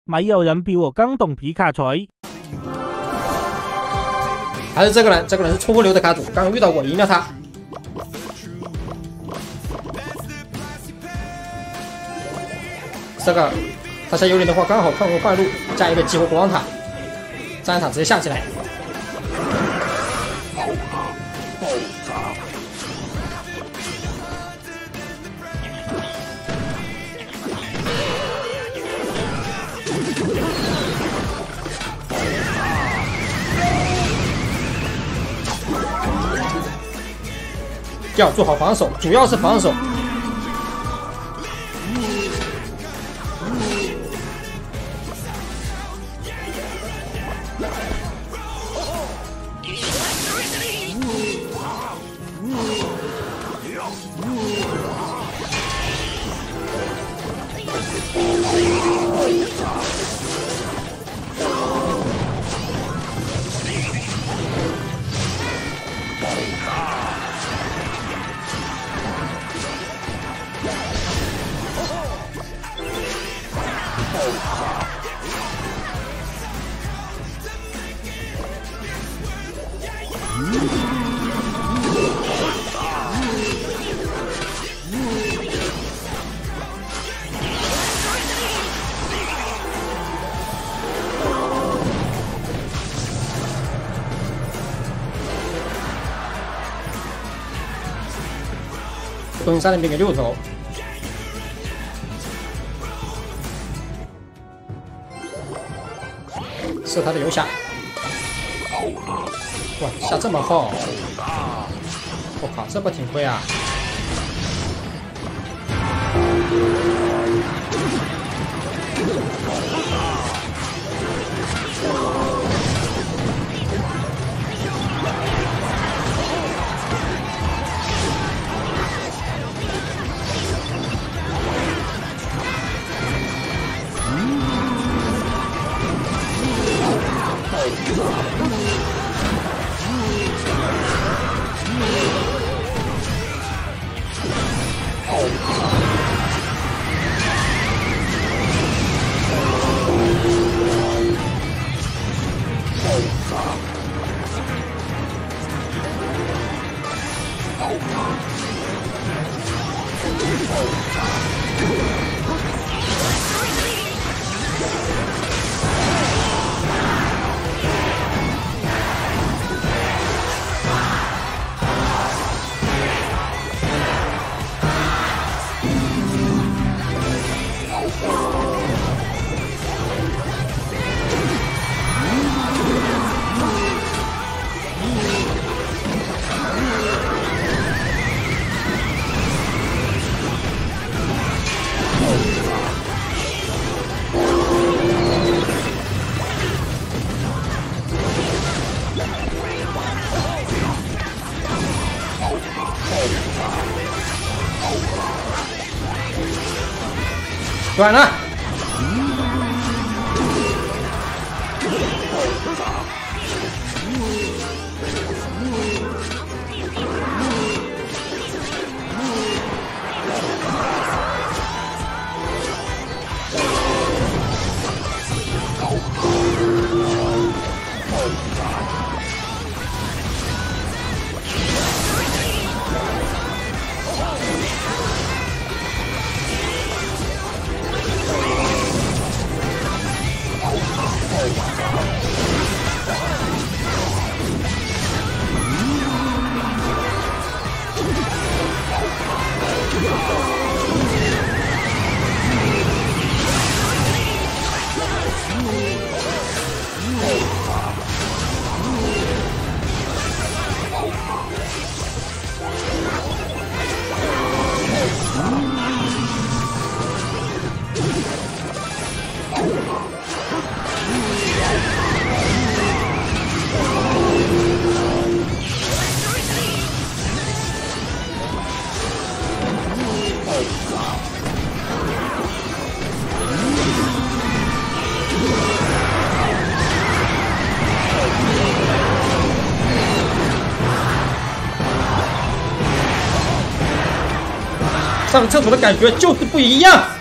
没有人比我更懂皮卡锤。 还是这个人，这个人是初流的卡主，刚遇到我赢了他。这个他下幽灵的话，刚好矿工换路，加一个激活国王塔，战士塔直接下起来。要做好防守，主要是防守。东山那边给溜走，射他的游侠。哇，下这么厚！我靠，这不挺亏啊！短了。上厕所的感觉就是不一样。